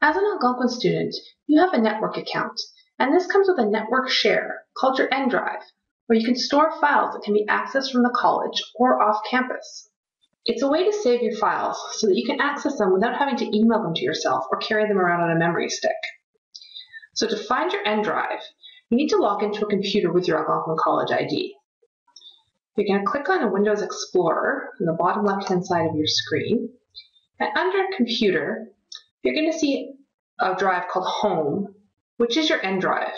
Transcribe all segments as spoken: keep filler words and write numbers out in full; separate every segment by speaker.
Speaker 1: As an Algonquin student, you have a network account, and this comes with a network share called your EnDrive, where you can store files that can be accessed from the college or off campus. It's a way to save your files so that you can access them without having to email them to yourself or carry them around on a memory stick. So to find your EnDrive, you need to log into a computer with your Algonquin College I D. You're going to click on a Windows Explorer on the bottom left-hand side of your screen, and under Computer, you're going to see a drive called Home, which is your EnDrive.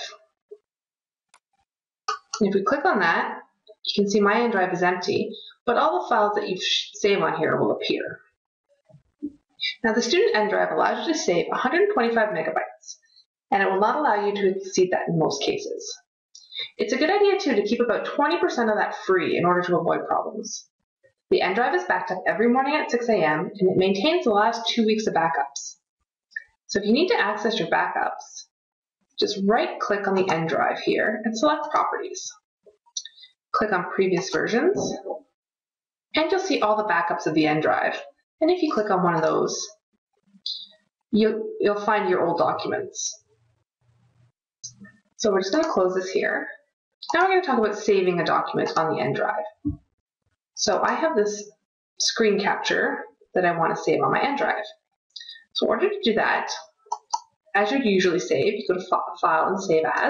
Speaker 1: And if we click on that, you can see my EnDrive is empty, but all the files that you've saved on here will appear. Now the student EnDrive allows you to save one hundred twenty-five megabytes, and it will not allow you to exceed that in most cases. It's a good idea too to keep about twenty percent of that free in order to avoid problems. The EnDrive is backed up every morning at six A M and it maintains the last two weeks of backups. So if you need to access your backups, just right-click on the EnDrive here and select Properties. Click on Previous Versions, and you'll see all the backups of the EnDrive. And if you click on one of those, you'll, you'll find your old documents. So we're just going to close this here. Now we're going to talk about saving a document on the EnDrive. So I have this screen capture that I want to save on my EnDrive. So in order to do that, as you usually save, you go to File and Save As.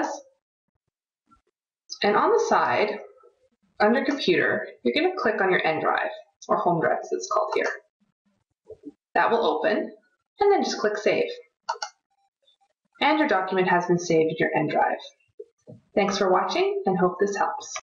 Speaker 1: And on the side, under Computer, you're going to click on your EnDrive, or Home Drive as it's called here. That will open, and then just click Save. And your document has been saved in your EnDrive. Thanks for watching, and hope this helps.